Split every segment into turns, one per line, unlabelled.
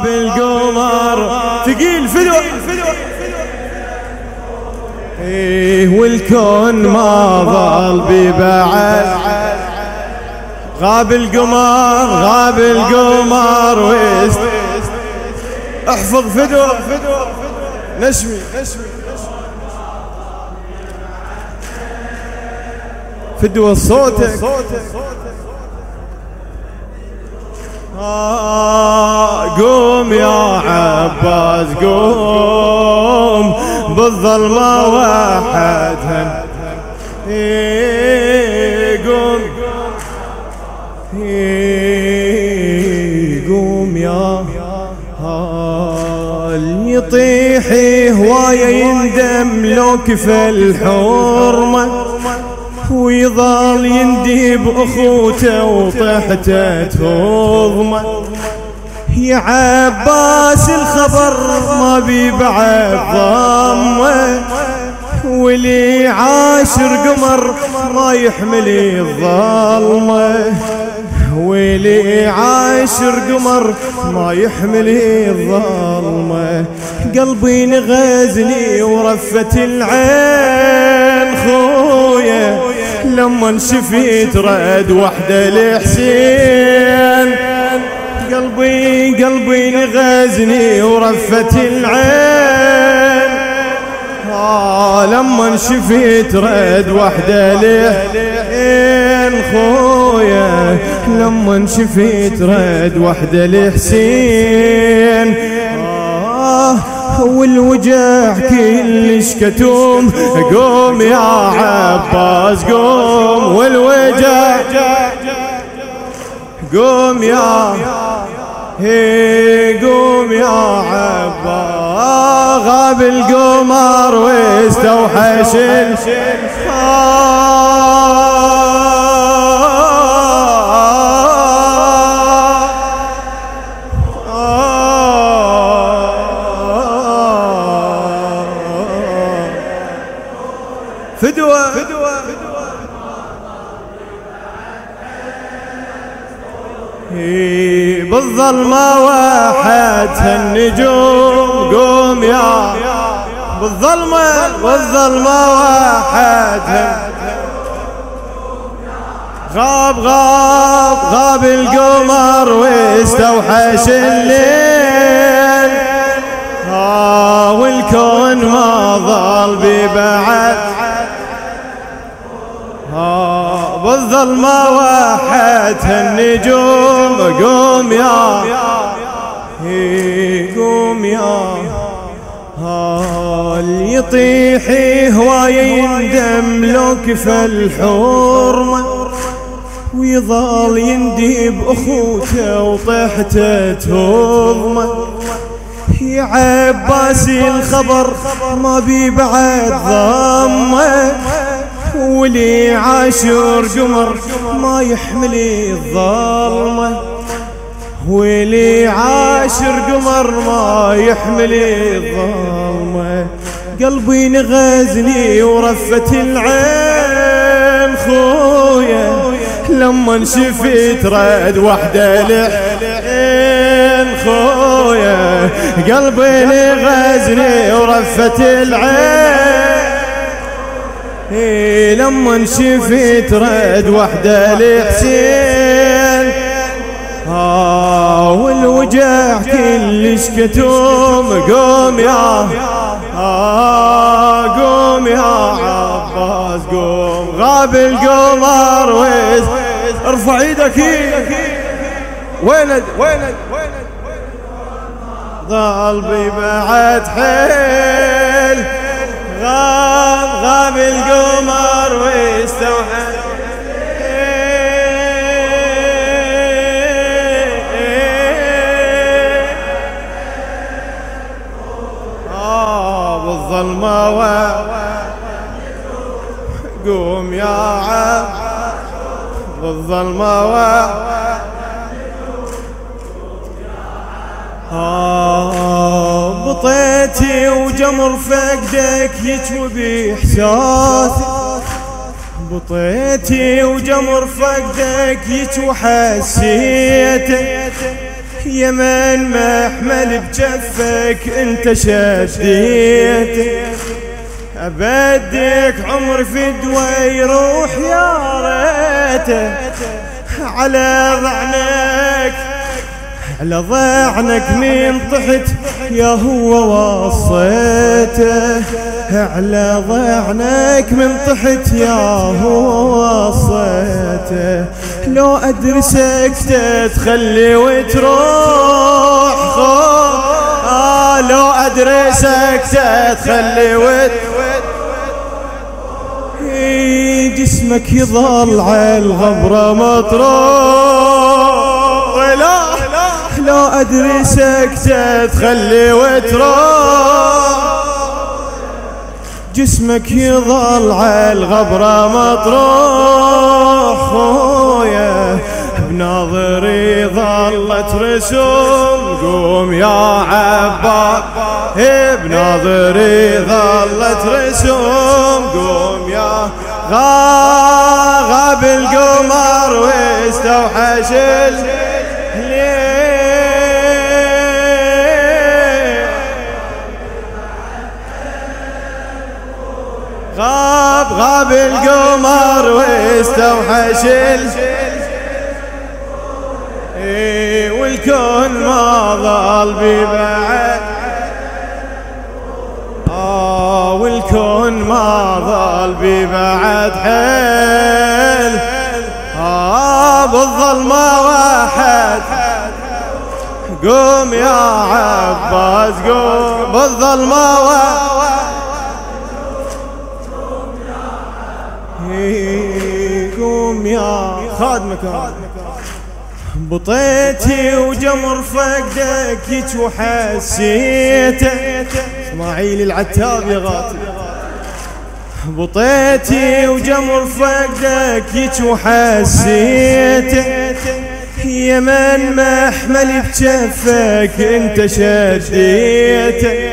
غاب القمر ثقيل فدوى والكون ما ظل ببعد غاب القمر احفظ فدوى نشمي فدوى صوتك قوم يا عباس قوم بالظلمة وحدها قوم يا يطيح هواية يندم لو كفى الحرمة ويظل يندي بأخوته وطحته تهضمه يا عباس الخبر ما بيبعد ضمه ولي عاشر قمر ما يحمل الظلمه ولي عاشر قمر ما يحمل الظلمه قلبي نغزني ورفت العين خويا لما شفيت رد وحده لحسين قلبي نغزني ورفت العين لما شفيت رد وحده لحسين خويا لما شفيت رد وحده لحسين والوجع كلش كتوم قوم يا عباس قوم والوجع قوم يا قوم يا عباس غاب القمر واستوحش فدوى بالظلمة وحدها النجوم قوم يا بالظلمة وحدها غاب القمر واستوحش الليل والكون ما ظل ببعد بالظلمة وحدها النجوم قوم يا اللي يطيح هواية يندم لو كفى الحرمة ويظل يندي بأخوته وطحته تهضمه يا عباسي الخبر ما بيبعد ضمه ولي عاشر قمر ما يحمل الظلمة ولي عاشر قمر ما يحمل الظلمة قلبي نغزني ورفت العين خويا لما شفت رد وحده لحين خويا قلبي نغزني ورفت العين لما شفت رد وحده لحسين والوجع كلش كتوم قوم يا عباس قوم غاب القمر ارفع ايدك ويند ظل ببعد حيل غاب القمر واستوحش بالظلمة قوم يا عبد بالظلمة بطيتي وجمر فقدك يجوي بإحساسي بطيتي وجمر فقدك يجوي حسيتك يمن محمل بجفك انت شديت، ابديك عمر فدوى يروح يا ريته، على ضعنك على ضعنك من طحت يا هو وصيته، على ضعنك من طحت يا هو وصيته، لو ادرسك تتخلي وتروح لو ادرسك تتخلي جسمك يظل على الغبرة مطروح، لو ادرسك تتخلي وتروح، جسمك يظل على الغبرة مطروح. خويا بناظري ظلت رسوم، قوم يا عباس، بناظري ظلت رسوم، قوم يا غاب القمر واستوحش الليل، غاب القمر واستوحش والكون ما ظل ببعد، والكون ما ظل ببعد حيل، بالظلمة واحد، قوم يا عباس قوم بالظلمة واحد، قوم يا خادمك. بطيتي وجمر فقدك يج وحسيته، اسماعيل العتاب يا غاطي، بطيتي وجمر فقدك يج وحسيته، يمن محمل بجفك انت شديته،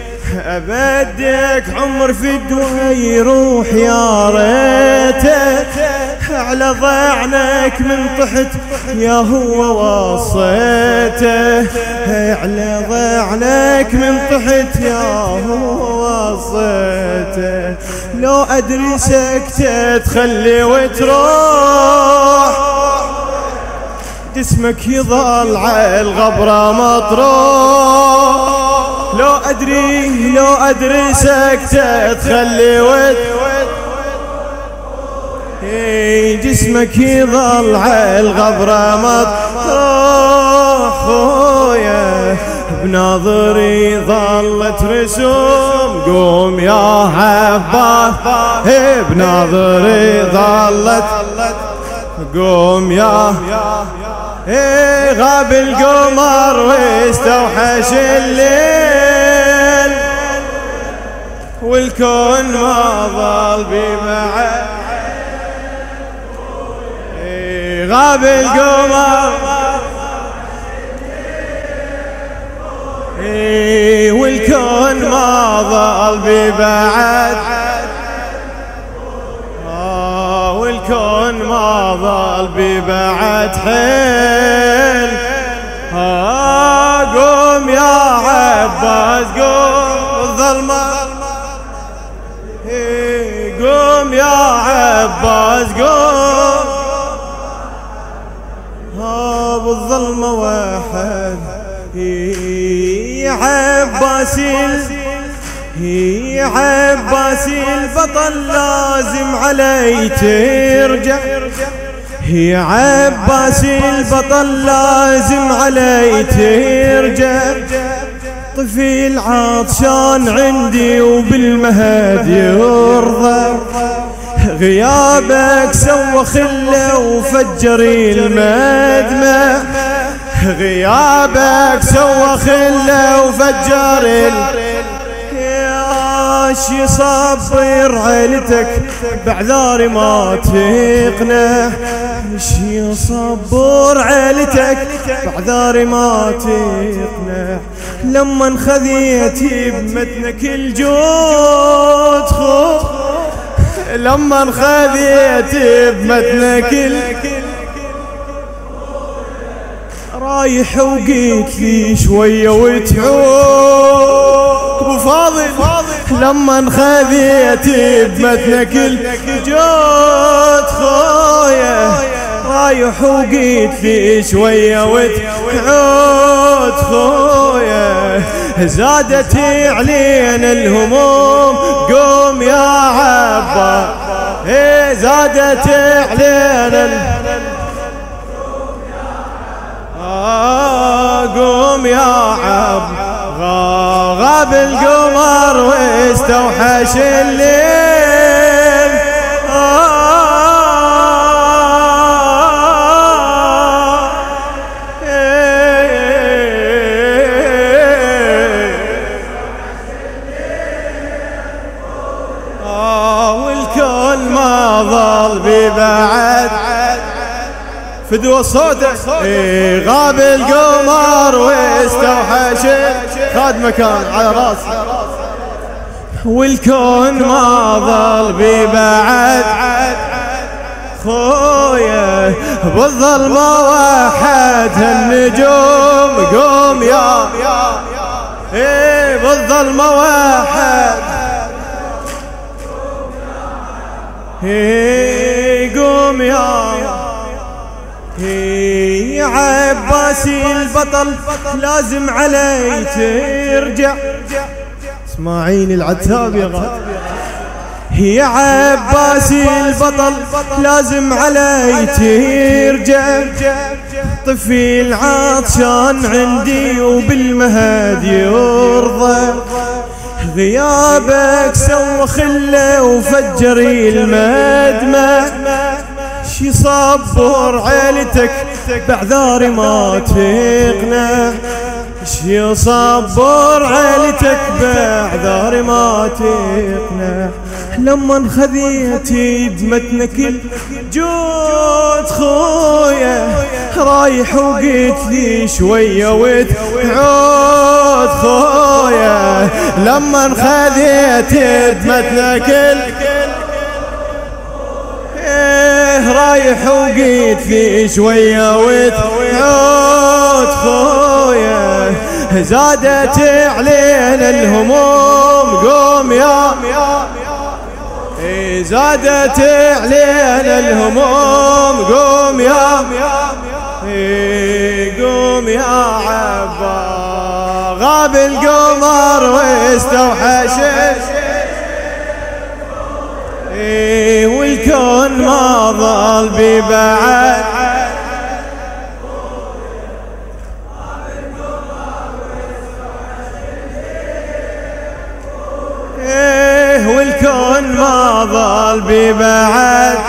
ابدك عمر فدوى يروح يا ريته، على ضعنك من طحت يا هو وصيته، على ضعنك من طحت يا هو وصيته، لو ادرسك تتخلي وتروح، جسمك يظل على الغبرة مطروح، لو ادرسك تتخلي جسمك يظل على الغبرة مطروح. خويا بناظري ظلت رسوم، قوم يا عباس، بناظري ظلت قوم يا غاب القمر واستوحش الليل، والكون ما ظل ببعد، غاب القمر والكون ما ظل ببعد، والكون ما ظل ببعد حيل، قوم يا عباس قوم الظلمة، قوم يا عباس قوم، بالظلمة واحد، يا عباسي البطل لازم علي ترجع، يا عباسي البطل لازم علي ترجع، طفل عطشان عندي وبالمهد يرضى، غيابك سوى خله وفجر المدمع، غيابك سوى خله وفجر ياش يصبر عيلتك بعذاري ما تقنع، ايش يصبر عيلتك بعذاري ما تقنع، لما انخذيتي بمتنك الجود خو، لما انخذيتي بمتنك رايح وقيت لي شوية وتعود ابو فاضل لما انخذيت بمتنك الجود خويا رايح وقيت لي شوية وتعود خويا زادت علينا الهموم قوم يا عباس زادت علينا قوم يا عباس غاب القمر واستوحش الليل والكل ما ظل ببعد فدوى صوته غاب القمر واستوحش خاد مكان على راسي والكون ما ظل ببعد خويا بالظلمة وحدها النجوم قوم يا بالظلمة واحد قوم يا عباسي البطل لازم علي ترجع اسماعيل العتاب يا غالي يا عباسي البطل لازم علي ترجع طفي العطشان عندي وبالمهد يرضى غيابك سوى خله وفجري المدمع شي صبر عيلتك بعذاري ما تقنع شي صبر عيلتك بعذاري ما تقنع لما انخذيتي بمتنك الجود خويا رايح وقيت لي شوية وتعود خويا لما انخذيتي بمتنك رايح وقيت لي شوية وتعود خويا زادت علينا الهموم قوم يا زادت علينا الهموم قوم يا قوم يا عباس غاب القمر واستوحش والكون ما ظل ببعد والكون ما ظل ببعد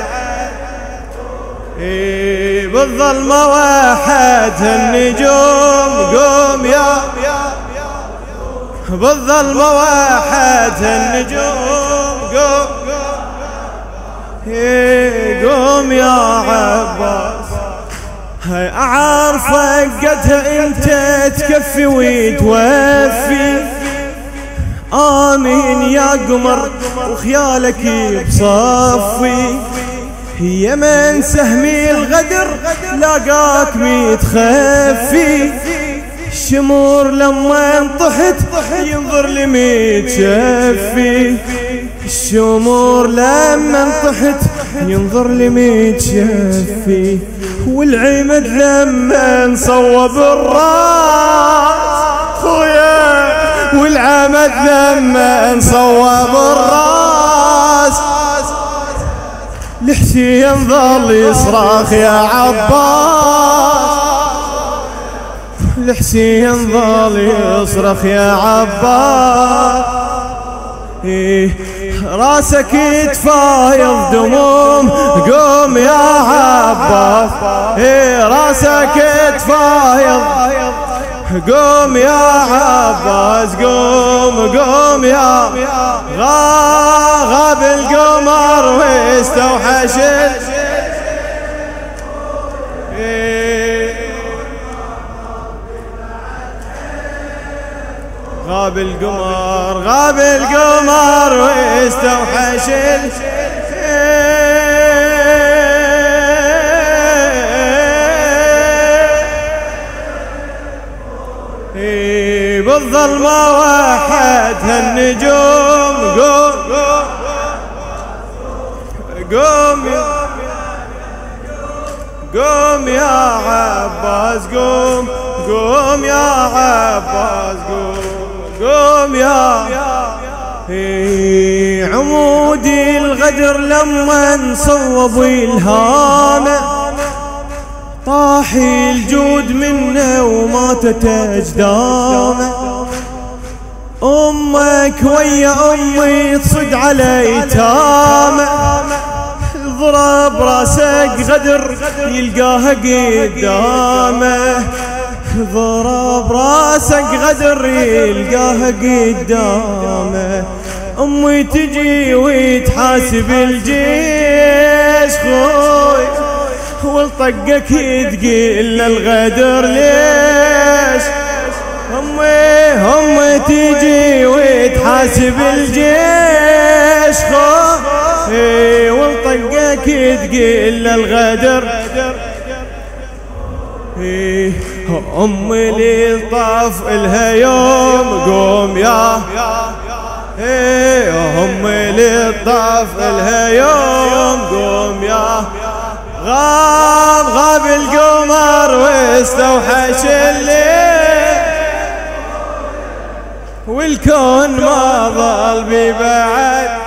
بالظلمة وحدها النجوم قوم يا بالظلمة وحدها النجوم قوم يا عباس أعرفك قدها انت تكفي وتوفي آمين يا قمر وخيالك بصفي يا من سهمي الغدر لاقاك متخفي الشمور لما انطحت ينظر لي متشفي الشمور لما انطحت ينظر لي متشفي والعمد لما انصوب الراس خويا والعمد لما انصوب الراس الحسين ظل يصرخ يا عباس الحسين ظل يصرخ يا عباس راسك يتفايض دموم قوم يا عباس راسك يتفايض قوم يا عباس قوم يا غاب القمر واستوحش غاب القمر واستوحش بالظلمة وحدها النجوم. قوم قوم قوم يا عباس قوم، قوم يا عباس قوم يا عمودي الغدر لما انصوب الهامه طاحي الجود منه وماتت اجدامه. امك ويا امي تصد على ايتامه ضرب راسك غدر يلقاها قدامه، ضرب راسك غدر يلقاها قدامه. امي تجي وتحاسب الجيش خوي والطقك تقيل الغدر ليش. امي تجي وتحاسب الجيش خوي والطقك تقيل الغدر. امي اللي طاف الها يوم قوم يا امي اللي طاف الها يوم قوم يا غاب القمر واستوحش الليل والكون ما ظل ببعد